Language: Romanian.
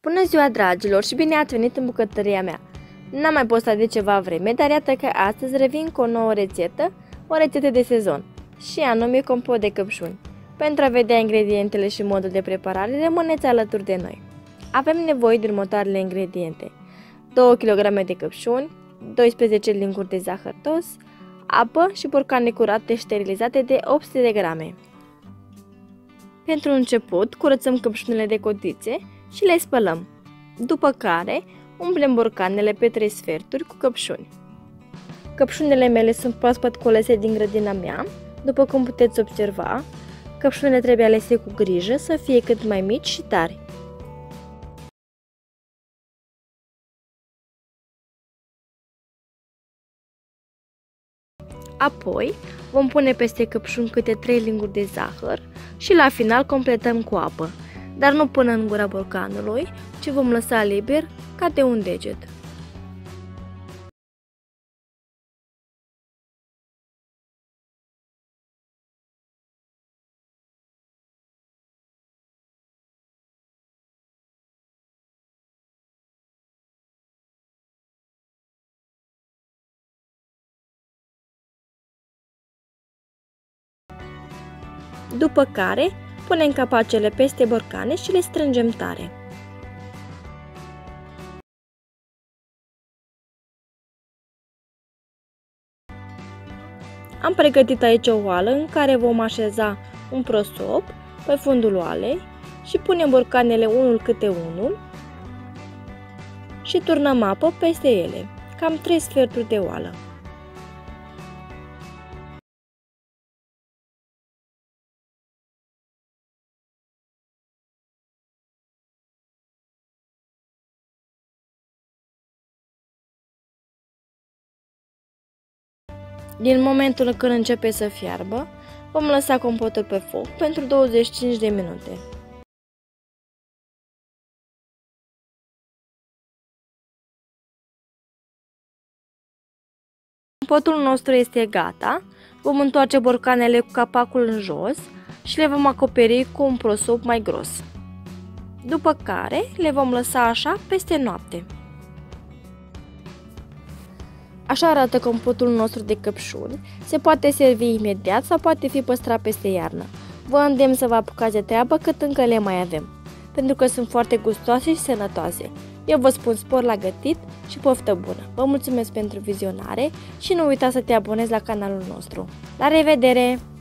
Bună ziua, dragilor, și bine ați venit în bucătăria mea! N-am mai postat de ceva vreme, dar iată că astăzi revin cu o nouă rețetă, o rețetă de sezon, și anume compot de căpșuni. Pentru a vedea ingredientele și modul de preparare, rămâneți alături de noi. Avem nevoie de următoarele ingrediente: 2 kg de căpșuni, 12 linguri de zahăr tos, apă și borcane curate sterilizate de 800 de grame. Pentru început, curățăm căpșunile de cotițe și le spălăm, după care umplem borcanele pe 3 sferturi cu căpșuni. Căpșunile mele sunt proaspăt culese din grădina mea. După cum puteți observa, căpșunile trebuie alese cu grijă să fie cât mai mici și tari. Apoi vom pune peste căpșuni câte 3 linguri de zahăr și la final completăm cu apă, dar nu până în gura borcanului, ci vom lăsa liber ca de un deget. După care punem capacele peste borcane și le strângem tare. Am pregătit aici o oală în care vom așeza un prosop pe fundul oalei și punem borcanele unul câte unul și turnăm apă peste ele, cam 3 sferturi de oală. Din momentul când începe să fiarbă, vom lăsa compotul pe foc pentru 25 de minute. Compotul nostru este gata. Vom întoarce borcanele cu capacul în jos și le vom acoperi cu un prosop mai gros. După care le vom lăsa așa peste noapte. Așa arată compotul nostru de căpșuni. Se poate servi imediat sau poate fi păstrat peste iarnă. Vă îndemn să vă apucați de treabă cât încă le mai avem, pentru că sunt foarte gustoase și sănătoase. Eu vă spun spor la gătit și poftă bună! Vă mulțumesc pentru vizionare și nu uita să te abonezi la canalul nostru. La revedere!